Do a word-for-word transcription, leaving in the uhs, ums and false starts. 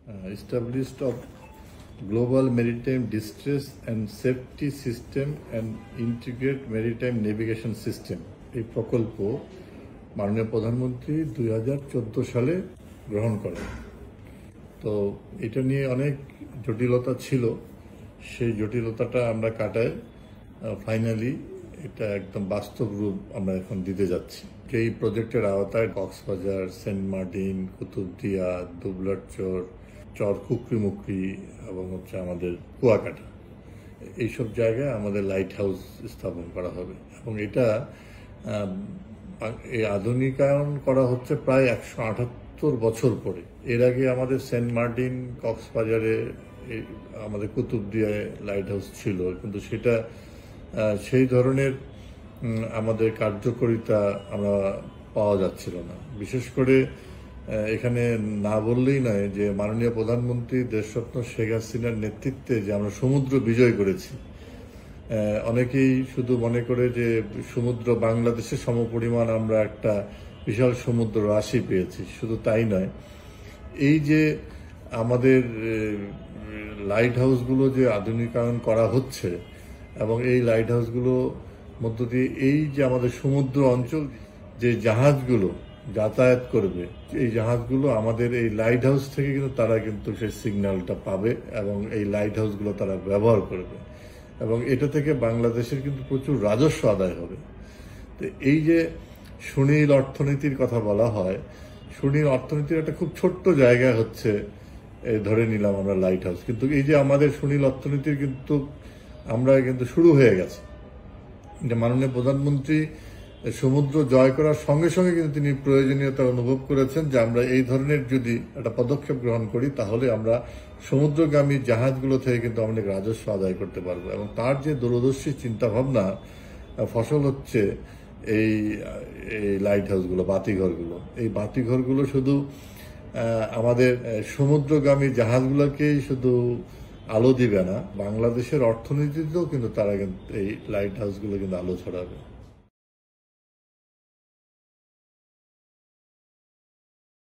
uh, established of global maritime distress and safety system and integrate maritime navigation system এই প্রকল্প মাননীয় প্রধানমন্ত্রী দুই হাজার চোদ্দ সালে গ্রহণ করেন। তো এটা নিয়ে অনেক জটিলতা ছিল, সেই জটিলতাটা আমরা কাটায় ফাইনালি এটা একদম বাস্তব রূপ আমরা এখন দিতে যাচ্ছি। এই প্রজেক্টের আওতায় কক্সবাজার, সেন্ট মার্টিন, কুতুবদিয়া, দুবলারচর, চর কুকরিমুকরি এবং হচ্ছে আমাদের কুয়াকাটা, এইসব জায়গায় আমাদের লাইট হাউস স্থাপন করা হবে এবং এটা এই আধুনিকায়ন করা হচ্ছে প্রায় একশো আটাত্তর বছর পরে। এর আগে আমাদের সেন্ট মার্টিন, কক্সবাজারে, আমাদের কুতুবদিয়ায় লাইট হাউস ছিল, কিন্তু সেটা সেই ধরনের আমাদের কার্যকারিতা আমরা পাওয়া যাচ্ছিল না। বিশেষ করে এখানে না বললেই নয় যে মাননীয় প্রধানমন্ত্রী দেশরত্ন শেখ হাসিনার নেতৃত্বে যে আমরা সমুদ্র বিজয় করেছি, অনেকেই শুধু মনে করে যে সমুদ্র বাংলাদেশের সমপরিমাণ আমরা একটা বিশাল সমুদ্র রাশি পেয়েছি, শুধু তাই নয়, এই যে আমাদের লাইট হাউসগুলো যে আধুনিকায়ন করা হচ্ছে এবং এই লাইট হাউসগুলো মধ্য দিয়ে এই যে আমাদের সমুদ্র অঞ্চল যে জাহাজগুলো যাতায়াত করবে, এই জাহাজগুলো আমাদের এই লাইট হাউস থেকে কিন্তু তারা কিন্তু সেই সিগন্যালটা পাবে এবং এই লাইট হাউসগুলো তারা ব্যবহার করবে এবং এটা থেকে বাংলাদেশের কিন্তু প্রচুর রাজস্ব আদায় হবে। তো এই যে সুনীল অর্থনীতির কথা বলা হয়, সুনীল অর্থনীতির একটা খুব ছোট্ট জায়গা হচ্ছে ধরে নিলাম আমরা লাইট হাউস, কিন্তু এই যে আমাদের সুনীল অর্থনীতির কিন্তু আমরা কিন্তু শুরু হয়ে গেছে। যে মাননীয় প্রধানমন্ত্রী সমুদ্র জয় করার সঙ্গে সঙ্গে কিন্তু তিনি প্রয়োজনীয়তা অনুভব করেছেন যে আমরা এই ধরনের যদি একটা পদক্ষেপ গ্রহণ করি তাহলে আমরা সমুদ্রগামী জাহাজগুলো থেকে কিন্তু অনেক রাজস্ব আদায় করতে পারবো এবং তার যে দূরদর্শী চিন্তা ভাবনা ফসল হচ্ছে এই লাইট হাউসগুলো, বাতিঘরগুলো। এই বাতিঘরগুলো শুধু আমাদের সমুদ্রগামী জাহাজগুলোকেই শুধু আলো দিবে না, বাংলাদেশের অর্থনীতিতেও কিন্তু তারা কিন্তু এই লাইট হাউসগুলো কিন্তু আলো ছড়াবে।